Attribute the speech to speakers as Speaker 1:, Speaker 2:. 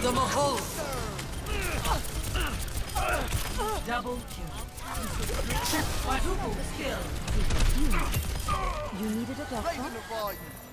Speaker 1: them a hole.
Speaker 2: Double kill. Quadruple kill.
Speaker 3: You needed a doctor?
Speaker 4: Raven the volume.